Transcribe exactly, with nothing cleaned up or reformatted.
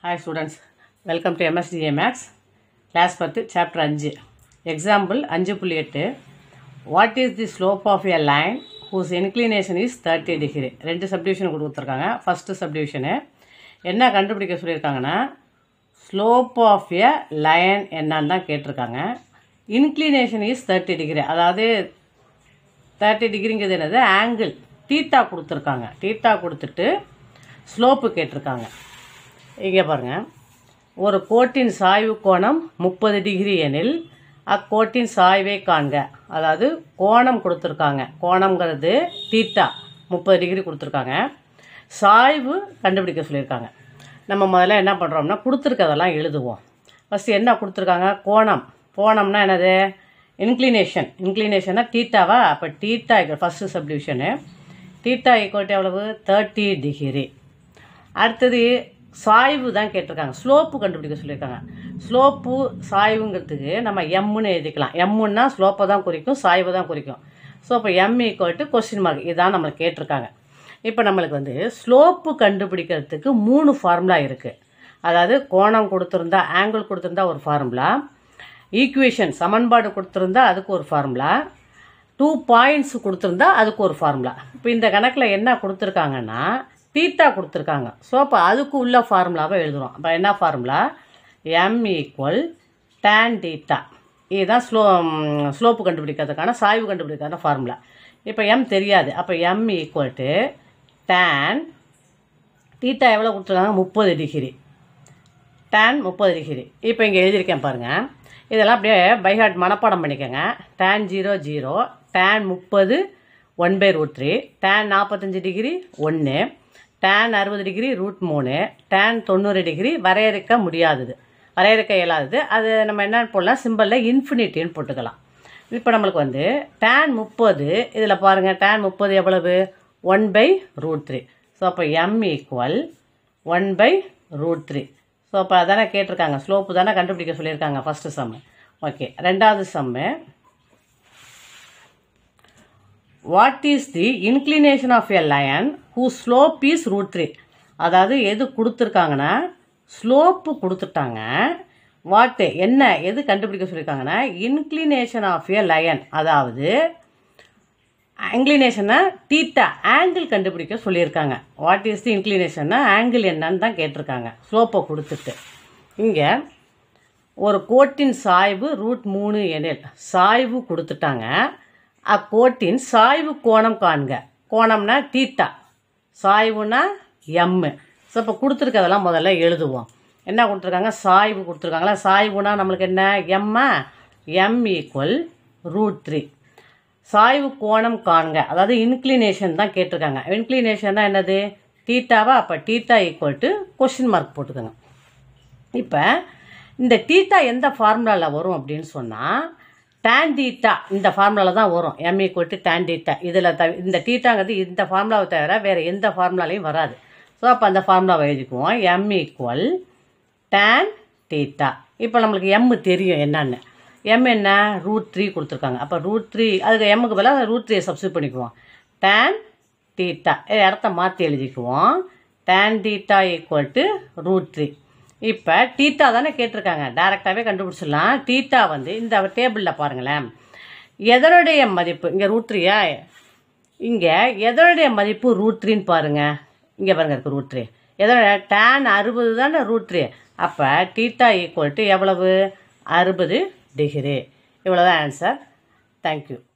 Hi students, welcome to M S D A Max, Class ten, Chapter five. Example five point eight. What is the slope of a line whose inclination is thirty degree? ரெண்டு subdivision கொடுத்துருக்காங்க. First subdivision என்ன கண்டுபிடிக்க சொல்லியிருக்காங்கன்னா slope of a line என்னன்னு தான் கேட்டிருக்காங்க. Inclination is thirty degree. அதாவது thirty டிகிரிங்கிறது என்னது ஆங்கிள் தீட்டா கொடுத்துருக்காங்க. தீட்டா கொடுத்துட்டு ஸ்லோப்பு கேட்டிருக்காங்க. இங்கே பாருங்கள், ஒரு கோட்டின் சாய்வு கோணம் முப்பது டிகிரி எனில் அக்கோட்டின் சாய்வை காண்க. அதாவது கோணம் கொடுத்துருக்காங்க. கோணம்ங்கிறது தீட்டா முப்பது டிகிரி கொடுத்துருக்காங்க. சாய்வு கண்டுபிடிக்க சொல்லியிருக்காங்க. நம்ம முதல்ல என்ன பண்ணுறோம்னா கொடுத்துருக்கதெல்லாம் எழுதுவோம். ஃபஸ்ட்டு என்ன கொடுத்துருக்காங்க? கோணம். கோணம்னா என்னது? இன்க்ளினேஷன். இன்க்ளினேஷன்னா தீட்டாவா? அப்போ theta first subdivision theta equal எவ்வளவு? Thirty degree. அடுத்தது சாய்வு தான் கேட்டிருக்காங்க. ஸ்லோப்பு கண்டுபிடிக்க சொல்லியிருக்காங்க. ஸ்லோப்பு சாய்வுங்கிறதுக்கு நம்ம எம்முன்னு எழுதிக்கலாம். எம்முன்னா ஸ்லோப்பை தான் குறிக்கும், சாய்வு தான் குறிக்கும். ஸோ இப்போ M equal to question mark, இதுதான் நம்மளுக்கு கேட்டிருக்காங்க. இப்போ நம்மளுக்கு வந்து ஸ்லோப்பு கண்டுபிடிக்கிறதுக்கு மூணு ஃபார்முலா இருக்குது. அதாவது கோணம் கொடுத்துருந்தா, ஆங்கிள் கொடுத்துருந்தா ஒரு ஃபார்முலா, ஈக்குவேஷன் சமன்பாடு கொடுத்துருந்தா அதுக்கு ஒரு ஃபார்முலா, டூ பாயிண்ட்ஸ் கொடுத்துருந்தா அதுக்கு ஒரு ஃபார்முலா. இப்போ இந்த கணக்கில் என்ன கொடுத்துருக்காங்கன்னா தீட்டா கொடுத்துருக்காங்க. ஸோ அப்போ அதுக்கு உள்ள ஃபார்முலாவை எழுதுகிறோம். அப்போ என்ன formula? M equal tan theta. இதுதான் ஸ்லோ ஸ்லோப்பு கண்டுபிடிக்கிறதுக்கான, சாய்வு கண்டுபிடிக்கிறதுக்கான ஃபார்முலா. இப்போ எம் தெரியாது. அப்போ M equal to tan theta எவ்வளோ கொடுத்துருக்காங்க? முப்பது டிகிரி. டேன் முப்பது டிகிரி. இப்போ இங்கே எழுதியிருக்கேன் பாருங்கள். இதெல்லாம் அப்படியே பைஹார்ட் மனப்பாடம் பண்ணிக்கோங்க. டேன் ஜீரோ ஜீரோ, டேன் முப்பது one by root three, tan நாற்பத்தஞ்சு டிகிரி ஒன்று, டேன் அறுபது டிகிரி ரூட் மூணு, டேன் தொண்ணூறு டிகிரி வரையறுக்க முடியாதது, வரையறுக்க இயலாதது. அது நம்ம என்ன போடலாம்? சிம்பிளில் இன்ஃபினிட்டின்னு போட்டுக்கலாம். இப்போ நம்மளுக்கு வந்து டேன் முப்பது, இதில் பாருங்கள், டேன் முப்பது எவ்வளவு? One by root three. So அப்போ M equal one by root three. So அப்போ அதானே கேட்டிருக்காங்க, ஸ்லோப்பு தானே கண்டுபிடிக்க சொல்லியிருக்காங்க ஃபஸ்ட்டு சம்மு. ஓகே, ரெண்டாவது sum, what is the inclination of a line who slope is root three? அதாவது எது கொடுத்துருக்காங்கன்னா ஸ்லோப்பு கொடுத்துட்டாங்க. வாட்டு என்ன எது கண்டுபிடிக்க சொல்லியிருக்காங்கன்னா இன்க்ளினேஷன் ஆஃப் எ லைன், அதாவது இன்க்ளினேஷன்னா தீட்டா ஆங்கிள் கண்டுபிடிக்க சொல்லியிருக்காங்க. வாட் இஸ் தி இன்க்ளினேஷன்னா ஆங்கிள் என்னன்னு தான் கேட்டிருக்காங்க ஸ்லோப்பை கொடுத்துட்டு. இங்கே ஒரு கோட்டின் சாய்வு ரூட் மூணு எனில் சாய்வு கொடுத்துட்டாங்க. அக்கோட்டின் சாய்வு கோணம் காண்க. கோணம்னா தீட்டா, சாய்வுனா எம்மு. ஸோ இப்போ கொடுத்துருக்கதெல்லாம் முதல்ல எழுதுவோம். என்ன கொடுத்துருக்காங்க? சாய்வு கொடுத்துருக்காங்களா? சாய்வுனா நம்மளுக்கு என்ன? எம்மா, எம் ஈக்குவல் ரூட் த்ரீ. சாய்வு கோணம் காண்க, அதாவது இன்க்ளினேஷன் தான் கேட்டிருக்காங்க. இன்க்ளினேஷன் தான் என்னது? தீட்டாவா? அப்போ theta equal to question mark போட்டுக்கோங்க. இப்போ இந்த தீட்டா எந்த ஃபார்முலாவில் வரும் அப்படின்னு சொன்னால் டேன் தீட்டா இந்த ஃபார்முலாவில் தான் வரும். M equal to tan theta. இதில் த இந்த தீட்டாங்கிறது இந்த ஃபார்முலாவை தவிர வேறு எந்த ஃபார்முலாலையும் வராது. ஸோ அப்போ அந்த ஃபார்முலாவை எழுதிக்குவோம். M equal tan theta. இப்போ நம்மளுக்கு எம் தெரியும் என்னன்னு. எம் என்ன? ரூட் த்ரீ கொடுத்துருக்காங்க. அப்போ ரூட் த்ரீ, அதுக்கு எம்முக்கு பதிலாக ரூட் த்ரீயை சப்ஸ்டியூட் பண்ணிக்குவோம். டேன் தீட்டா இடத்த மாற்றி எழுதிக்குவோம். Tan theta equal to root three. இப்போ தீட்டா தானே கேட்டிருக்காங்க, டைரெக்டாகவே கண்டுபிடிச்சிடலாம். தீட்டா வந்து இந்த டேபிளில் பாருங்களேன், எதனுடைய மதிப்பு இங்கே ரூட் த்ரீயா, இங்கே எதனுடைய மதிப்பு ரூட் த்ரீன்னு பாருங்கள். இங்கே பாருங்கள் இருக்குது ரூட் த்ரீ. எதோட? டேன் அறுபது தானே ரூட் த்ரீ. அப்போ தீட்டா ஈக்குவல் டு எவ்வளவு? அறுபது டிகிரி. இவ்வளோதான் ஆன்சர். தேங்க்யூ.